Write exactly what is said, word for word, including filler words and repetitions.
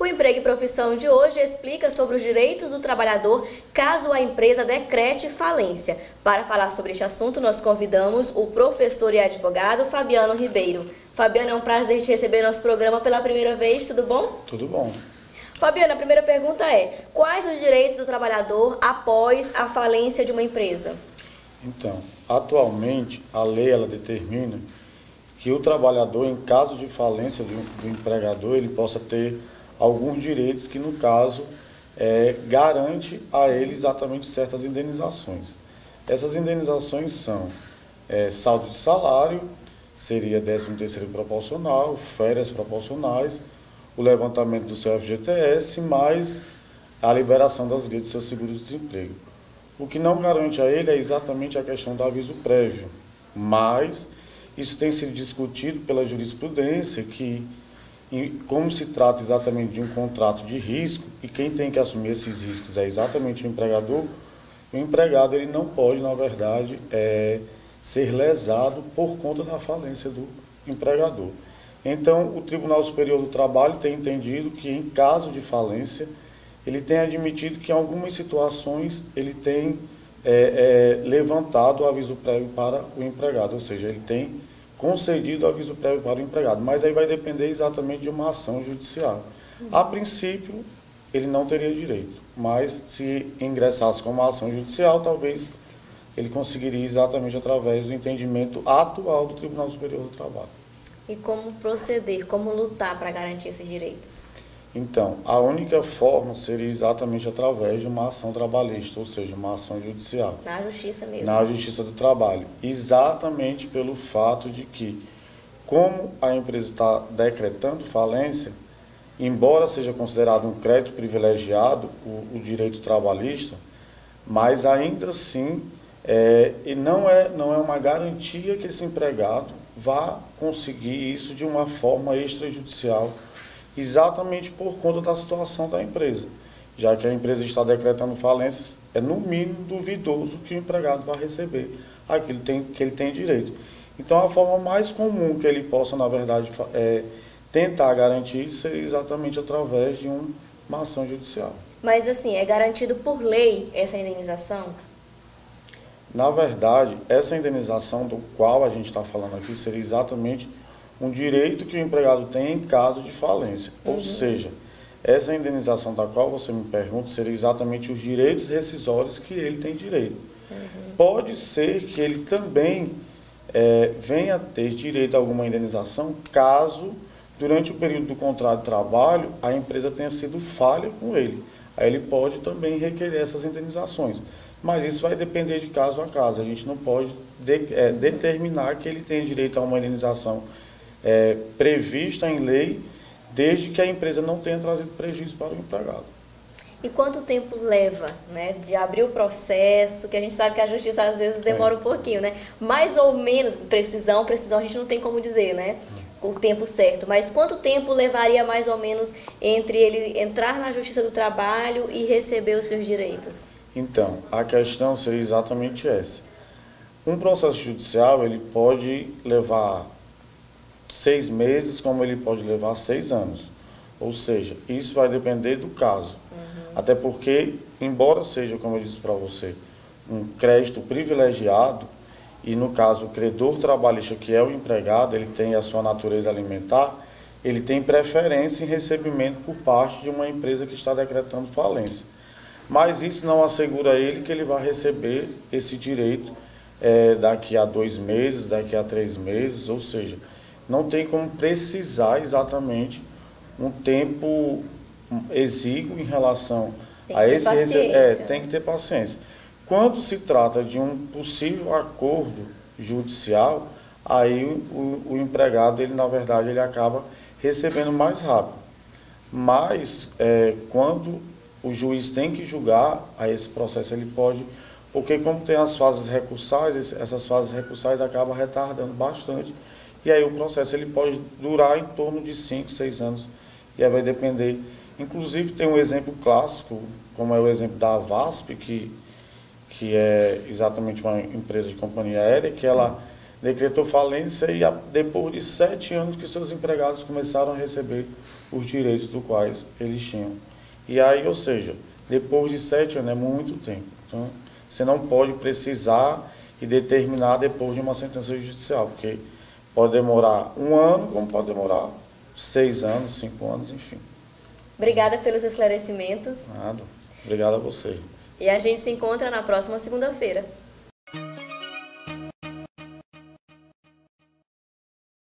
O Emprego e Profissão de hoje explica sobre os direitos do trabalhador caso a empresa decrete falência. Para falar sobre este assunto, nós convidamos o professor e advogado Fabiano Ribeiro. Fabiano, é um prazer te receber no nosso programa pela primeira vez, tudo bom? Tudo bom. Fabiano, a primeira pergunta é: quais os direitos do trabalhador após a falência de uma empresa? Então, atualmente, a lei ela determina que o trabalhador, em caso de falência do, do empregador, ele possa ter alguns direitos que, no caso, é, garante a ele exatamente certas indenizações. Essas indenizações são é, saldo de salário, seria décimo terceiro proporcional, férias proporcionais, o levantamento do seu F G T S, mais a liberação das guias do seu seguro-desemprego. O que não garante a ele é exatamente a questão do aviso prévio, mas isso tem sido discutido pela jurisprudência que, como se trata exatamente de um contrato de risco, e quem tem que assumir esses riscos é exatamente o empregador, o empregado ele não pode, na verdade, é, ser lesado por conta da falência do empregador. Então, o Tribunal Superior do Trabalho tem entendido que, em caso de falência, ele tem admitido que, em algumas situações, ele tem é, é, levantado o aviso prévio para o empregado, ou seja, ele tem concedido o aviso prévio para o empregado, mas aí vai depender exatamente de uma ação judicial. A princípio, ele não teria direito, mas se ingressasse com uma ação judicial, talvez ele conseguiria exatamente através do entendimento atual do Tribunal Superior do Trabalho. E como proceder, como lutar para garantir esses direitos? Então, a única forma seria exatamente através de uma ação trabalhista, ou seja, uma ação judicial. Na justiça mesmo? Na Justiça do Trabalho. Exatamente pelo fato de que, como a empresa está decretando falência, embora seja considerado um crédito privilegiado, o, o direito trabalhista, mas ainda assim, é, e não, é, não é uma garantia que esse empregado vá conseguir isso de uma forma extrajudicial, exatamente por conta da situação da empresa. Já que a empresa está decretando falências, é no mínimo duvidoso que o empregado vai receber aquilo tem, que ele tem direito. Então, a forma mais comum que ele possa, na verdade, é, tentar garantir isso é exatamente através de um, uma ação judicial. Mas, assim, é garantido por lei essa indenização? Na verdade, essa indenização do qual a gente está falando aqui seria exatamente um direito que o empregado tem em caso de falência. Uhum. Ou seja, essa indenização da qual você me pergunta seria exatamente os direitos rescisórios que ele tem direito. Uhum. Pode ser que ele também é, venha a ter direito a alguma indenização caso, durante o período do contrato de trabalho, a empresa tenha sido falha com ele. Aí ele pode também requerer essas indenizações. Mas isso vai depender de caso a caso. A gente não pode de, é, determinar que ele tem direito a uma indenização É, prevista em lei, desde que a empresa não tenha trazido prejuízo para o empregado. E quanto tempo leva, né, de abrir o processo, que a gente sabe que a justiça às vezes demora é. um pouquinho, né? Mais ou menos, precisão, precisão a gente não tem como dizer, né? O tempo certo, mas quanto tempo levaria mais ou menos entre ele entrar na Justiça do Trabalho e receber os seus direitos? Então, a questão seria exatamente essa. Um processo judicial, ele pode levar seis meses, como ele pode levar seis anos. Ou seja, isso vai depender do caso. Uhum. Até porque, embora seja, como eu disse para você, um crédito privilegiado, e no caso o credor trabalhista, que é o empregado, ele tem a sua natureza alimentar, ele tem preferência em recebimento por parte de uma empresa que está decretando falência. Mas isso não assegura a ele que ele vai receber esse direito é, daqui a dois meses, daqui a três meses, ou seja, não tem como precisar exatamente um tempo exíguo em relação a esse receber. É, tem que ter paciência. Quando se trata de um possível acordo judicial, aí o, o empregado, ele na verdade, ele acaba recebendo mais rápido. Mas, é, quando o juiz tem que julgar, aí esse processo ele pode, porque como tem as fases recursais, essas fases recursais acabam retardando bastante. E aí o processo ele pode durar em torno de cinco, seis anos, e aí vai depender. Inclusive tem um exemplo clássico, como é o exemplo da VASP, que, que é exatamente uma empresa de companhia aérea, que ela decretou falência e a, depois de sete anos que seus empregados começaram a receber os direitos dos quais eles tinham. E aí, ou seja, depois de sete anos é muito tempo. Então, você não pode precisar e determinar depois de uma sentença judicial, porque pode demorar um ano, como pode demorar seis anos, cinco anos, enfim. Obrigada pelos esclarecimentos. Nada. Obrigado a você. E a gente se encontra na próxima segunda-feira.